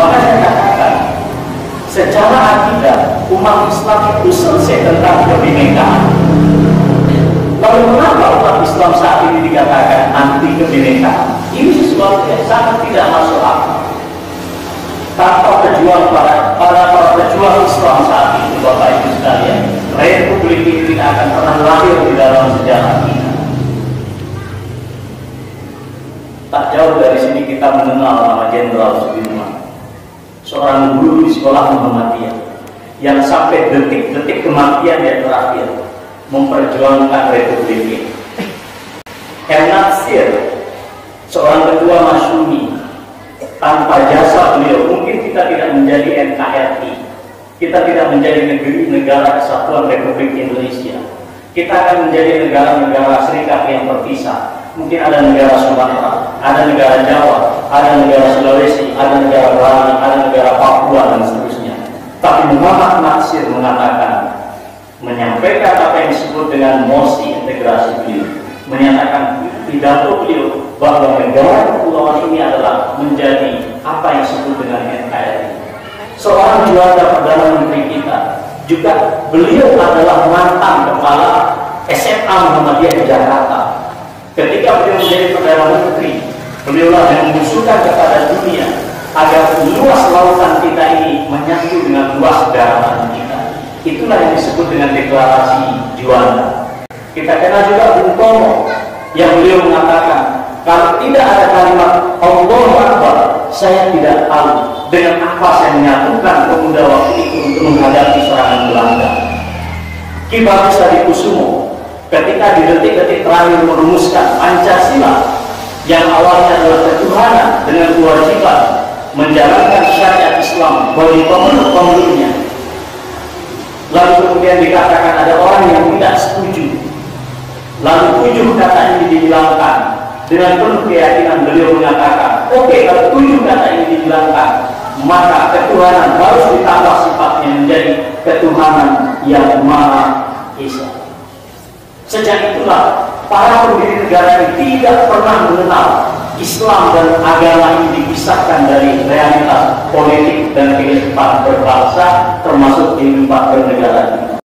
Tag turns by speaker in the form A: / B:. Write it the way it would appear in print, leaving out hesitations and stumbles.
A: Maka saya katakan, secara akidah umat Islam itu selesai tentang kebinekaan. Lalu mengapa umat Islam saat ini dikatakan anti kebinekaan? Ini sesuatu yang sangat tidak masuk akal. Tanpa pejuang para pejuang Islam saat itu, Bapak Ibu sekalian, Republik ini tidak akan pernah lahir di dalam sejarah kita. Tak jauh dari sini kita mengenal nama Jenderal Sudirman, seorang guru di sekolah Muhammadiyah yang sampai detik-detik kematian dia terakhir memperjuangkan Republik ini. M. Natsir, seorang ketua Masyumi, tanpa jasa beliau mungkin kita tidak menjadi NKRI, kita tidak menjadi negara kesatuan Republik Indonesia, kita akan menjadi negara-negara serikat yang terpisah. Mungkin ada negara Sumatera, ada negara Jawa, ada negara Sulawesi, ada negara Bali, ada negara Papua, dan seterusnya. Tapi Muhammad Natsir mengatakan, menyampaikan apa yang disebut dengan mosi integrasi beliau, menyatakan pidato beliau bahwa negara kepulauan ini adalah menjadi apa yang disebut dengan NKRI. Seorang juara Perdana Menteri kita, juga beliau adalah mantan kepala SMA Muhammadiyah di Jakarta. Ketika beliau menjadi Perdana Menteri, beliaulah yang mengusulkan kepada dunia agar luas lautan kita ini menyatu dengan luas daratan kita. Itulah yang disebut dengan deklarasi Juanda. Kita kenal juga Bung Tomo yang beliau mengatakan, kalau tidak ada kalimat Allahu Akbar, saya tidak tahu dengan apa saya menyatukan pemuda waktu itu untuk menghadapi serangan Belanda. Ki Bagus Hadikusumo ketika di detik-detik terakhir merumuskan Pancasila yang awalnya adalah ketuhanan dengan kewajiban menjalankan syariat Islam bagi pemeluk-pemeluknya, lalu kemudian dikatakan ada orang yang tidak setuju, lalu 7 kata ini dihilangkan. Dengan penuh keyakinan beliau mengatakan, oke, kalau 7 kata ini dihilangkan, maka ketuhanan harus ditambah sifatnya menjadi ketuhanan yang Maha Esa. Sejak itulah para pendiri negara ini tidak pernah mengenal Islam dan agama ini dipisahkan dari realitas politik dan kehidupan berbangsa, termasuk kehidupan bernegara.